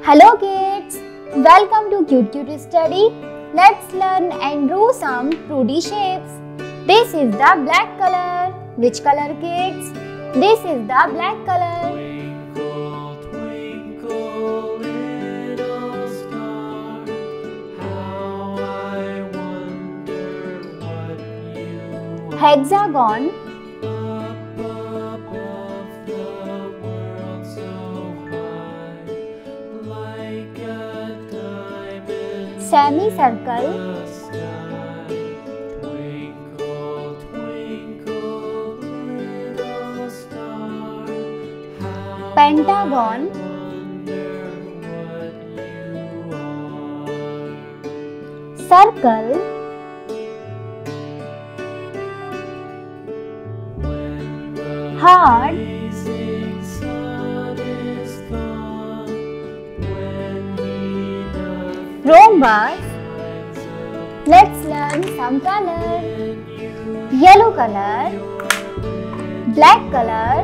Hello kids, welcome to Cute Study. Let's learn and draw some 2D shapes. This is the black color. Which color kids? This is the black color. Twinkle, twinkle, little star, how I wonder what you are. Hexagon. Up above the world so high, like a diamond Semicircle. in the sky. Twinkle, twinkle, little star, how Pentagon. wonder what you are. Circle. When the Heart. blazing sun is gone, when he doth Rhombus. rise up Let's learn some color. and you Yellow color, black color,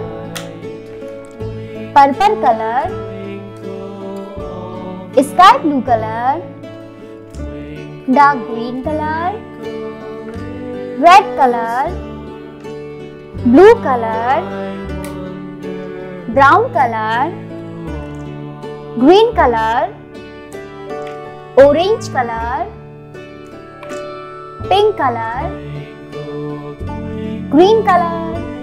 purple color, sky blue color, dark green color, red color, blue color, brown color, green color, orange color, pink color, green color.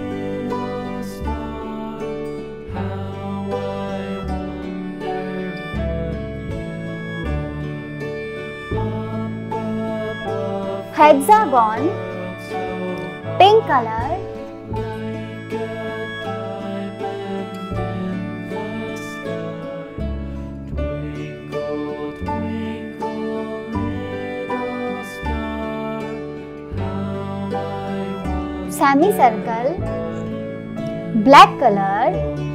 Hexagon, pink color, semicircle, black color,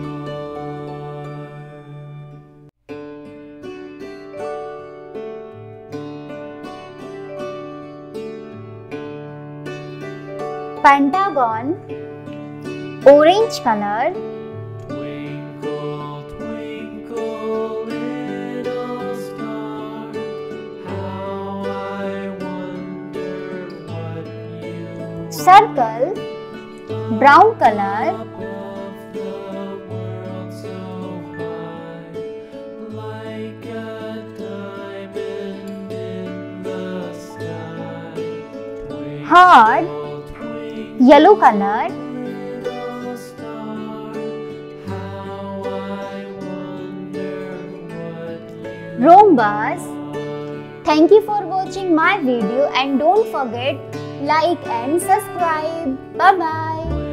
pentagon, orange color, Twinkle, twinkle, little star, how I wonder what you circle, brown color, above the world so high, like a diamond in the sky. heart, yellow color, Little star, how I wonder what you rhombus. Thank you for watching my video and don't forget like and subscribe. Bye bye.